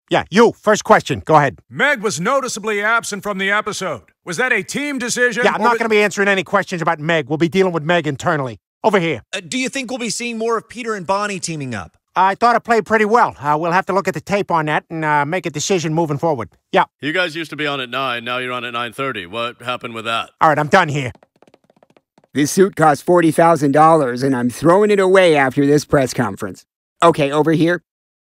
Yeah, you. First question. Go ahead. Meg was noticeably absent from the episode. Was that a team decision? Yeah, I'm not going to be answering any questions about Meg. We'll be dealing with Meg internally. Over here. Do you think we'll be seeing more of Peter and Bonnie teaming up? I thought it played pretty well. We'll have to look at the tape on that and make a decision moving forward. Yeah. You guys used to be on at 9, now you're on at 9:30. What happened with that? All right, I'm done here. This suit cost $40,000, and I'm throwing it away after this press conference. Okay, over here.